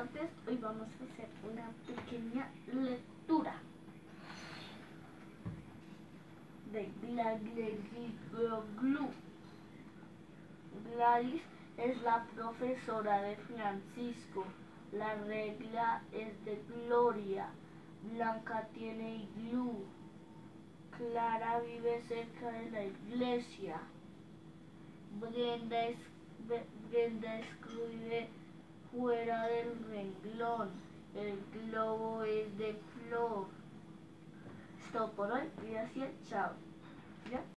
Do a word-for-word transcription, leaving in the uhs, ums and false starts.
partes. Hoy vamos a hacer una pequeña lectura de Glu. Gladys es la profesora de Francisco. La regla es de Gloria. Blanca tiene iglú. Clara vive cerca de la iglesia. Brenda, es, Brenda escribe fuera del renglón. El globo es de flor. Es todo por hoy. Gracias. Chao. ¿Ya?